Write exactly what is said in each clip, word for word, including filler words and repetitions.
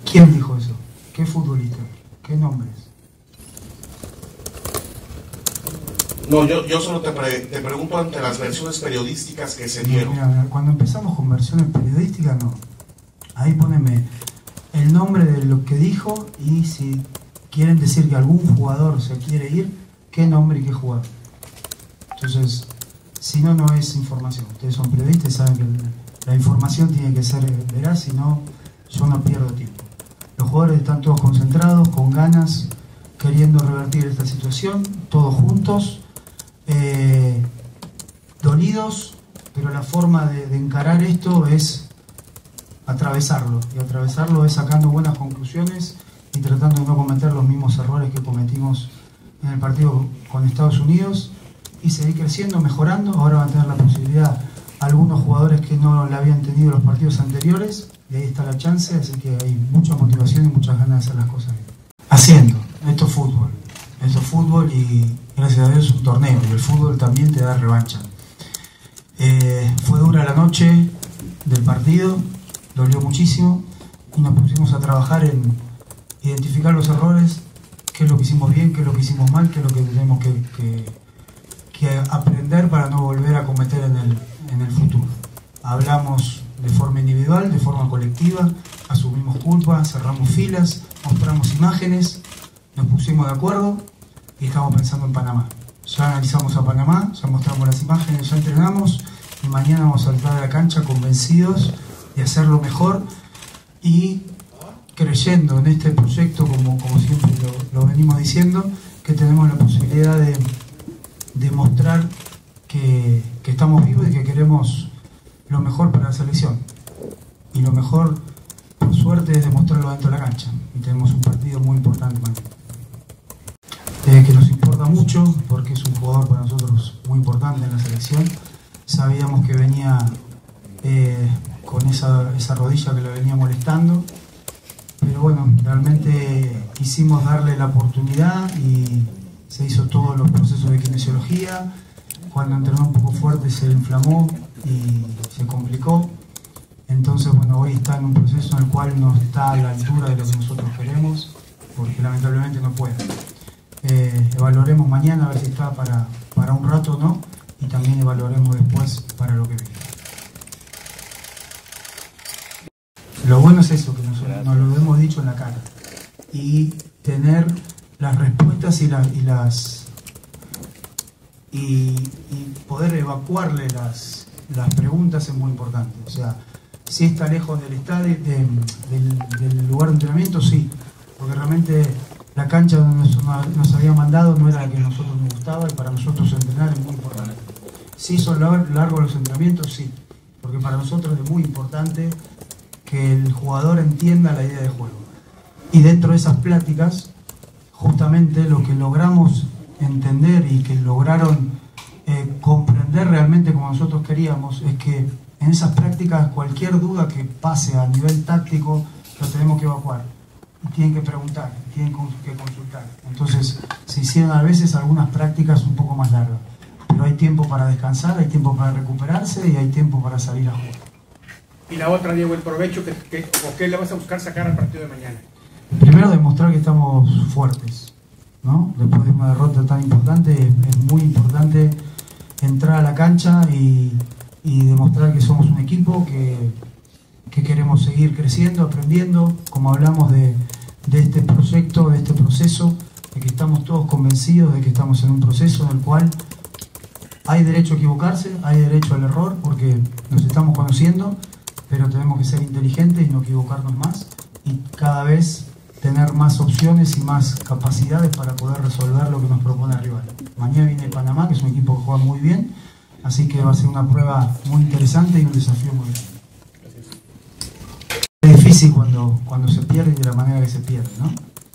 ¿Quién dijo eso? ¿Qué futbolista? ¿Qué nombres? No, yo, yo solo te, pre, te pregunto ante las versiones periodísticas que se dieron. Mira, mira, cuando empezamos con versiones periodísticas, no. Ahí poneme el nombre de lo que dijo y si quieren decir que algún jugador se quiere ir, qué nombre y qué jugador. Entonces, si no, no es información. Ustedes son periodistas y saben que la información tiene que ser veraz, si no, yo no pierdo tiempo. Los jugadores están todos concentrados, con ganas, queriendo revertir esta situación, todos juntos, eh, dolidos, pero la forma de, de encarar esto es atravesarlo, y atravesarlo es sacando buenas conclusiones y tratando de no cometer los mismos errores que cometimos en el partido con Estados Unidos y seguir creciendo, mejorando. Ahora van a tener la posibilidad algunos jugadores que no la habían tenido en los partidos anteriores, y ahí está la chance, así que hay mucha motivación y muchas ganas de hacer las cosas bien. Haciendo, esto es fútbol, esto es fútbol y gracias a Dios es un torneo, y el fútbol también te da revancha. Eh, fue dura la noche del partido, dolió muchísimo y nos pusimos a trabajar en identificar los errores, qué es lo que hicimos bien, qué es lo que hicimos mal, qué es lo que tenemos que, que, que aprender para no volver a cometer en el, en el futuro. Hablamos de forma individual, de forma colectiva, asumimos culpa, cerramos filas, mostramos imágenes, nos pusimos de acuerdo y estamos pensando en Panamá. Ya analizamos a Panamá, ya mostramos las imágenes, ya entrenamos y mañana vamos a saltar a la cancha convencidos de hacerlo mejor y creyendo en este proyecto, como, como siempre lo, lo venimos diciendo, que tenemos la posibilidad de, de mostrar que, que estamos vivos y que queremos lo mejor para la selección. Y lo mejor, por suerte, es demostrarlo dentro de la cancha. Y tenemos un partido muy importante mañana. Eh, que nos importa mucho, porque es un jugador para nosotros muy importante en la selección. Sabíamos que venía eh, con esa, esa rodilla que le venía molestando. Pero bueno, realmente quisimos darle la oportunidad y se hizo todos los procesos de kinesiología. Cuando entrenó un poco fuerte se inflamó y se complicó. Entonces, bueno, hoy está en un proceso en el cual no está a la altura de lo que nosotros queremos, porque lamentablemente no puede. Eh, evaluaremos mañana a ver si está para, para un rato o no, y también evaluaremos después para lo que viene. Lo bueno es eso, que nos, nos lo hemos dicho en la cara, y tener las respuestas y, la, y las y, y poder evacuarle las, las preguntas es muy importante. O sea, si está lejos del estadio, de, del, del lugar de entrenamiento, sí, porque realmente la cancha donde nos, nos había mandado no era la que a nosotros nos gustaba, y para nosotros entrenar es muy importante. Si son largos los entrenamientos, sí, porque para nosotros es muy importante que el jugador entienda la idea de juego. Y dentro de esas pláticas, justamente lo que logramos entender y que lograron eh, comprender realmente como nosotros queríamos, es que en esas prácticas cualquier duda que pase a nivel táctico lo tenemos que evacuar. Y tienen que preguntar, tienen que consultar. Entonces se hicieron a veces algunas prácticas un poco más largas. Pero hay tiempo para descansar, hay tiempo para recuperarse y hay tiempo para salir a jugar. Y la otra, Diego, el provecho que, que, o qué le vas a buscar sacar al partido de mañana. Primero, demostrar que estamos fuertes, ¿no? Después de una derrota tan importante, es muy importante entrar a la cancha y, y demostrar que somos un equipo que, que queremos seguir creciendo, aprendiendo, como hablamos de, de este proyecto, de este proceso, de que estamos todos convencidos de que estamos en un proceso en el cual hay derecho a equivocarse, hay derecho al error, porque nos estamos conociendo, pero tenemos que ser inteligentes y no equivocarnos más, y cada vez tener más opciones y más capacidades para poder resolver lo que nos propone el rival. Mañana viene Panamá, que es un equipo que juega muy bien, así que va a ser una prueba muy interesante y un desafío muy grande. Es difícil cuando, cuando se pierde y de la manera que se pierde, ¿no?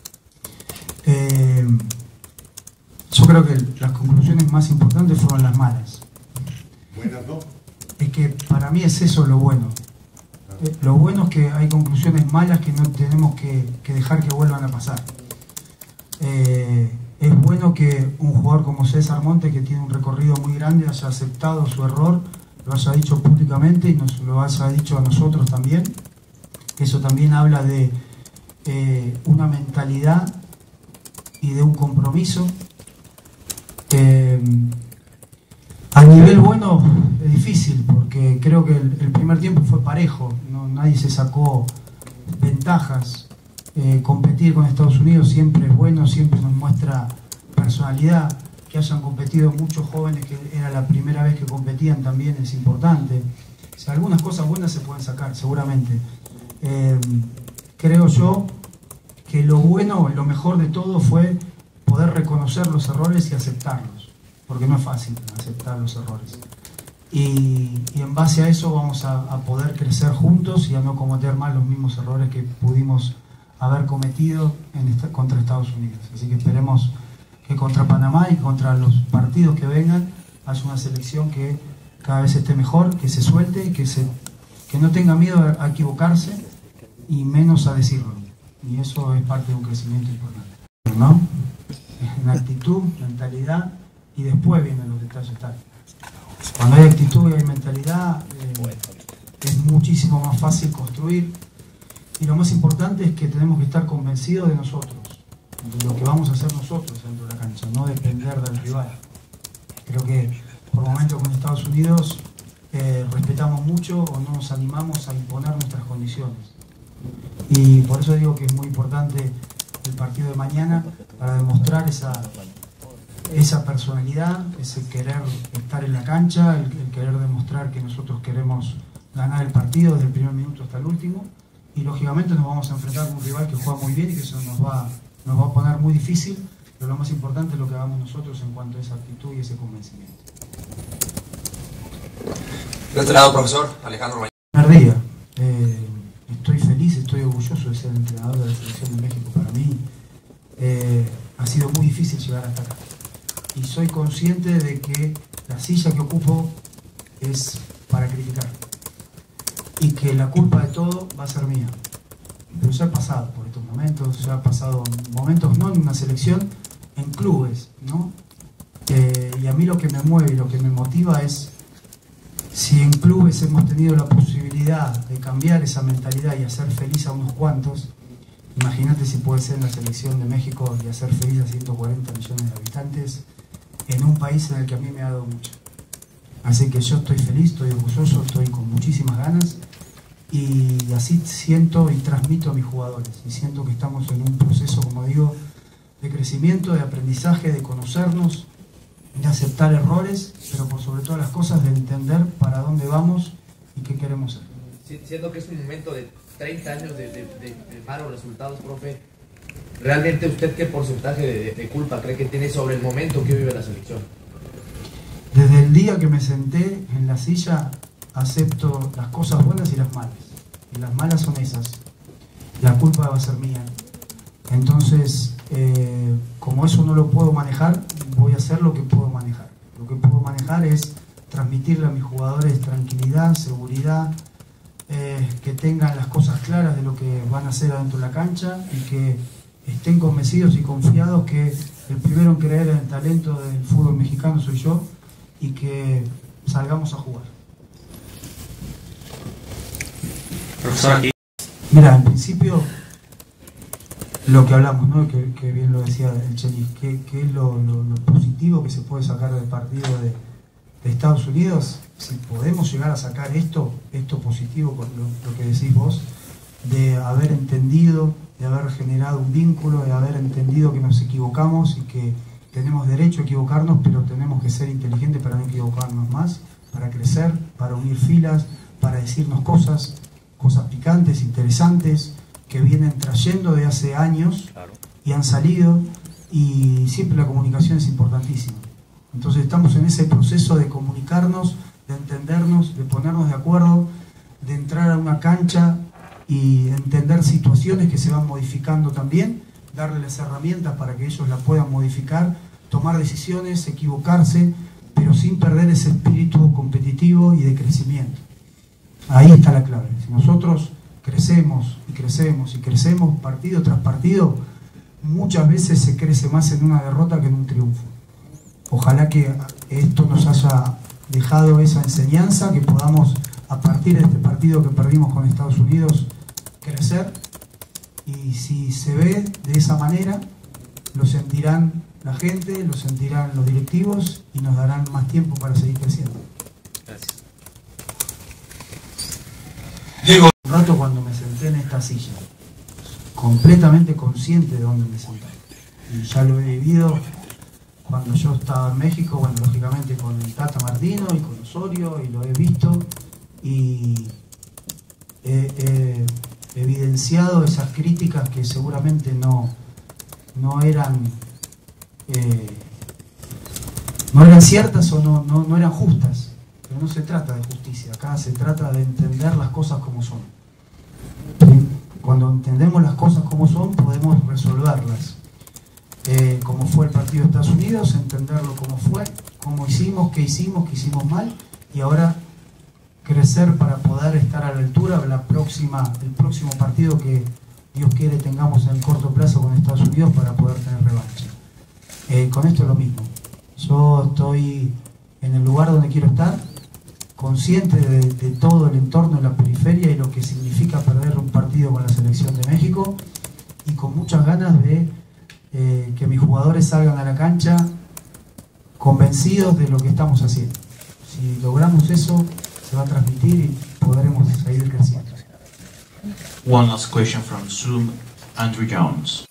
Eh, yo creo que las conclusiones más importantes fueron las malas. Buenas, ¿no? Es que para mí es eso lo bueno. Lo bueno es que hay conclusiones malas que no tenemos que, que dejar que vuelvan a pasar. Eh, es bueno que un jugador como César Montes, que tiene un recorrido muy grande, haya aceptado su error, lo haya dicho públicamente y nos lo haya dicho a nosotros también. Eso también habla de, eh, una mentalidad y de un compromiso. Eh, a nivel bueno es difícil, porque creo que el, el primer tiempo fue parejo, no, nadie se sacó ventajas. Eh, competir con Estados Unidos siempre es bueno, siempre nos muestra personalidad. Que hayan competido muchos jóvenes que era la primera vez que competían también es importante. O sea, algunas cosas buenas se pueden sacar, seguramente. Eh, creo yo que lo bueno, lo mejor de todo fue poder reconocer los errores y aceptarlos, porque no es fácil aceptar los errores. Y, y en base a eso vamos a, a poder crecer juntos y a no cometer más los mismos errores que pudimos haber cometido en esta, contra Estados Unidos. Así que esperemos que contra Panamá y contra los partidos que vengan haya una selección que cada vez esté mejor, que se suelte, que, se, que no tenga miedo a, a equivocarse y menos a decirlo. Y eso es parte de un crecimiento importante, ¿no? En actitud, mentalidad y después vienen los detalles tácticos. Cuando hay actitud y hay mentalidad eh, es muchísimo más fácil construir, y lo más importante es que tenemos que estar convencidos de nosotros, de lo que vamos a hacer nosotros dentro de la cancha, no depender del rival. Creo que por momentos con Estados Unidos eh, respetamos mucho o no nos animamos a imponer nuestras condiciones. Y por eso digo que es muy importante el partido de mañana para demostrar esa, esa personalidad, ese querer estar en la cancha, el, el querer demostrar que nosotros queremos ganar el partido desde el primer minuto hasta el último. Y lógicamente nos vamos a enfrentar con un rival que juega muy bien y que eso nos va, nos va a poner muy difícil, pero lo más importante es lo que hagamos nosotros en cuanto a esa actitud y ese convencimiento. De este lado, profesor Alejandro Mañana. Primer día, eh, estoy feliz, estoy orgulloso de ser entrenador de la Selección de México. Para mí eh, ha sido muy difícil llegar hasta acá. Y soy consciente de que la silla que ocupo es para criticar. Y que la culpa de todo va a ser mía. Pero ya he pasado por estos momentos, ya he pasado momentos no en una selección, en clubes, ¿no? Eh, y a mí lo que me mueve y lo que me motiva es, si en clubes hemos tenido la posibilidad de cambiar esa mentalidad y hacer feliz a unos cuantos, imagínate si puede ser en la Selección de México y hacer feliz a ciento cuarenta millones de habitantes en un país en el que a mí me ha dado mucho. Así que yo estoy feliz, estoy orgulloso, estoy con muchísimas ganas y así siento y transmito a mis jugadores. Y siento que estamos en un proceso, como digo, de crecimiento, de aprendizaje, de conocernos, de aceptar errores, pero por sobre todas las cosas de entender para dónde vamos y qué queremos ser. Sí, siendo que es un momento de treinta años de, de, de, de malos resultados, profe, ¿realmente usted qué porcentaje de, de, de culpa cree que tiene sobre el momento que vive la selección? Desde el día que me senté en la silla, acepto las cosas buenas y las malas. Y las malas son esas. La culpa va a ser mía. Entonces, eh, como eso no lo puedo manejar, voy a hacer lo que puedo manejar. Lo que puedo manejar es transmitirle a mis jugadores tranquilidad, seguridad, eh, que tengan las cosas claras de lo que van a hacer adentro de la cancha y que estén convencidos y confiados que el primero en creer en el talento del fútbol mexicano soy yo, y que salgamos a jugar. Profesor, aquí. Mira, en principio, lo que hablamos, ¿no? que, que bien lo decía el Chelis, que, que es lo, lo, lo positivo que se puede sacar del partido de, de Estados Unidos. Si podemos llegar a sacar esto, esto positivo, con lo, lo que decís vos, de haber entendido, de haber generado un vínculo, de haber entendido que nos equivocamos y que tenemos derecho a equivocarnos, pero tenemos que ser inteligentes para no equivocarnos más, para crecer, para unir filas, para decirnos cosas, cosas picantes, interesantes, que vienen trayendo de hace años y han salido, y siempre la comunicación es importantísima. Entonces estamos en ese proceso de comunicarnos, de entendernos, de ponernos de acuerdo, de entrar a una cancha y entender situaciones que se van modificando también, darle las herramientas para que ellos la puedan modificar, tomar decisiones, equivocarse, pero sin perder ese espíritu competitivo y de crecimiento. Ahí está la clave. Si nosotros crecemos y crecemos y crecemos partido tras partido, muchas veces se crece más en una derrota que en un triunfo. Ojalá que esto nos haya dejado esa enseñanza, que podamos, a partir de este partido que perdimos con Estados Unidos, crecer Y si se ve de esa manera, lo sentirán la gente, lo sentirán los directivos y nos darán más tiempo para seguir creciendo. Gracias. Diego. Un rato cuando me senté en esta silla, completamente consciente de dónde me senté. Y ya lo he vivido cuando yo estaba en México, bueno, lógicamente con el Tata Martino y con Osorio, y lo he visto y he, he evidenciado esas críticas que seguramente no, no eran eh, no eran ciertas o no, no, no eran justas. Pero no se trata de justicia, acá se trata de entender las cosas como son. Cuando entendemos las cosas como son, podemos resolverlas. Eh, como fue el partido de Estados Unidos, entenderlo como fue, cómo hicimos, qué hicimos, qué hicimos mal, y ahora crecer para poder estar a la altura de la próxima, el próximo partido que Dios quiere tengamos en el corto plazo con Estados Unidos para poder tener revancha. Eh, con esto es lo mismo. Yo estoy en el lugar donde quiero estar, consciente de, de todo el entorno de la periferia y lo que significa perder un partido con la selección de México, y con muchas ganas de eh, que mis jugadores salgan a la cancha convencidos de lo que estamos haciendo. Si logramos eso, se va a transmitir y podremos seguir creciendo. One last question from Zoom, Andrew Jones.